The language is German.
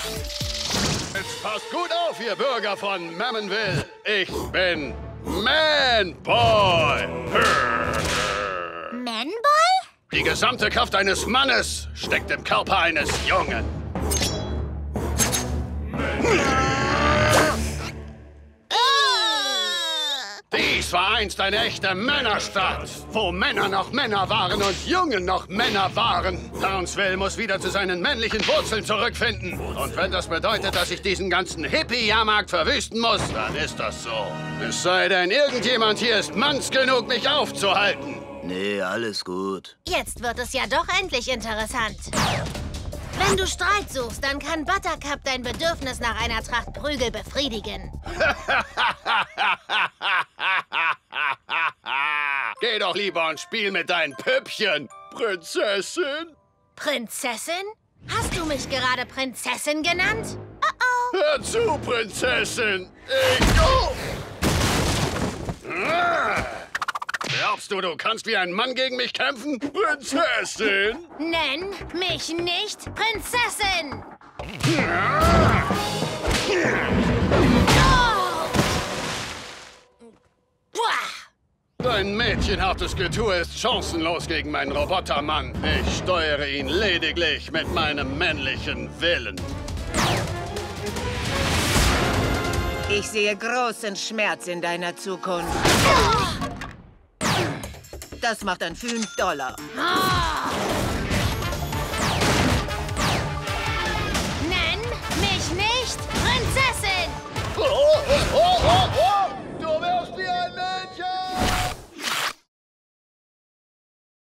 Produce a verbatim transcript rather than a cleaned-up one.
Jetzt passt gut auf, ihr Bürger von Mammonville. Ich bin Man-Boy. Man-Boy? Die gesamte Kraft eines Mannes steckt im Körper eines Jungen. Dies war einst eine echte Männerstadt, wo Männer noch Männer waren und Jungen noch Männer waren. Townsville muss wieder zu seinen männlichen Wurzeln zurückfinden. Und wenn das bedeutet, dass ich diesen ganzen Hippie-Jahrmarkt verwüsten muss, dann ist das so. Es sei denn, irgendjemand hier ist manns genug, mich aufzuhalten. Nee, alles gut. Jetzt wird es ja doch endlich interessant. Wenn du Streit suchst, dann kann Buttercup dein Bedürfnis nach einer Tracht Prügel befriedigen. Geh doch lieber und spiel mit deinen Püppchen, Prinzessin. Prinzessin? Hast du mich gerade Prinzessin genannt? Oh oh. Hör zu, Prinzessin. Ich... Oh. Ah. Glaubst du, du kannst wie ein Mann gegen mich kämpfen? Prinzessin! Nenn mich nicht Prinzessin! Dein mädchenhaftes Getue ist chancenlos gegen meinen Robotermann. Ich steuere ihn lediglich mit meinem männlichen Willen. Ich sehe großen Schmerz in deiner Zukunft. Das macht dann fünf Dollar. Nenn mich nicht Prinzessin! Oh, oh, oh, oh, oh.